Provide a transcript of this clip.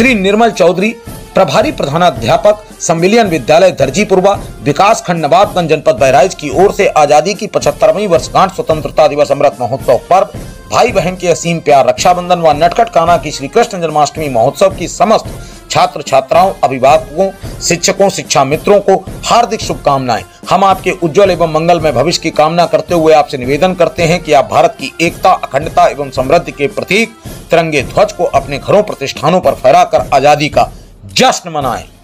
श्री निर्मल चौधरी, प्रभारी प्रधानाध्यापक, संविलियन विद्यालय दर्जीपुरवा, विकास खंड नवाबगंज, जनपद बहराइच की ओर से आजादी की 75वीं वर्षगांठ स्वतंत्रता दिवस अमृत महोत्सव पर्व, भाई बहन के असीम प्यार, रक्षाबंधन व नटखट कान्हा की श्री कृष्ण जन्माष्टमी महोत्सव की समस्त छात्र छात्राओं, अभिभावकों, शिक्षकों, शिक्षा मित्रों को हार्दिक शुभकामनाएं। हम आपके उज्जवल एवं मंगलमय भविष्य की कामना करते हुए आपसे निवेदन करते हैं कि आप भारत की एकता, अखंडता एवं समृद्धि के प्रतीक तिरंगे ध्वज को अपने घरों, प्रतिष्ठानों पर फहराकर आजादी का जश्न मनाएं।